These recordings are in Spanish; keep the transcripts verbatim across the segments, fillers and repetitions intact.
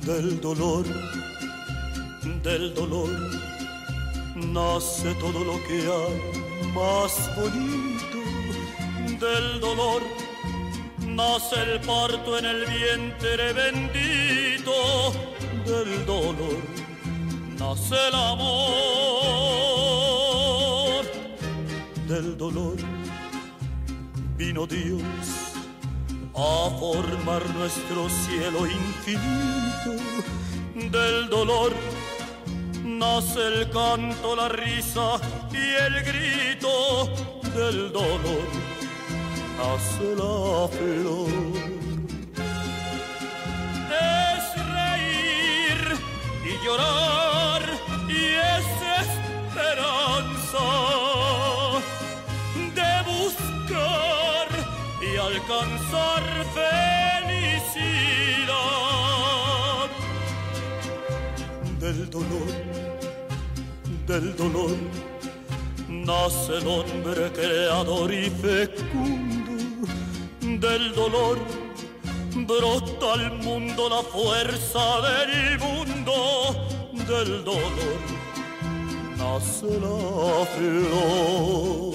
Del dolor, del dolor, nace todo lo que hay más bonito. Del dolor, nace el parto en el vientre bendito. Del dolor, nace el amor. Del dolor, vino Dios a formar nuestro cielo infinito. Del dolor nace el canto, la risa y el grito. Del dolor nace la flor. Es reír y llorar y es esperanza de buscar y alcanzar felicidad. Del dolor, del dolor, nace el hombre creador y fecundo. Del dolor brota al mundo la fuerza del mundo. Del dolor nace la flor.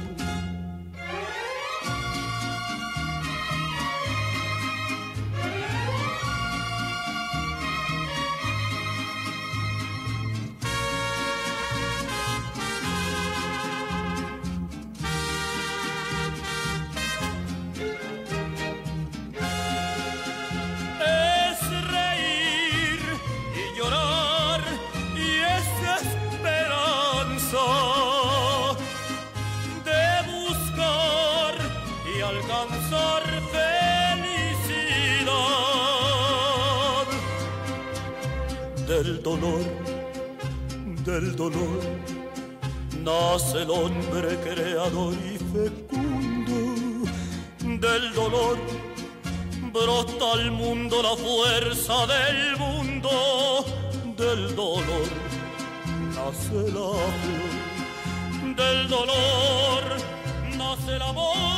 De buscar y alcanzar felicidad. Del dolor, del dolor, nace el hombre creador y fecundo. Del dolor brota al mundo la fuerza del mundo. Del dolor nace la flor. Del dolor nace el amor.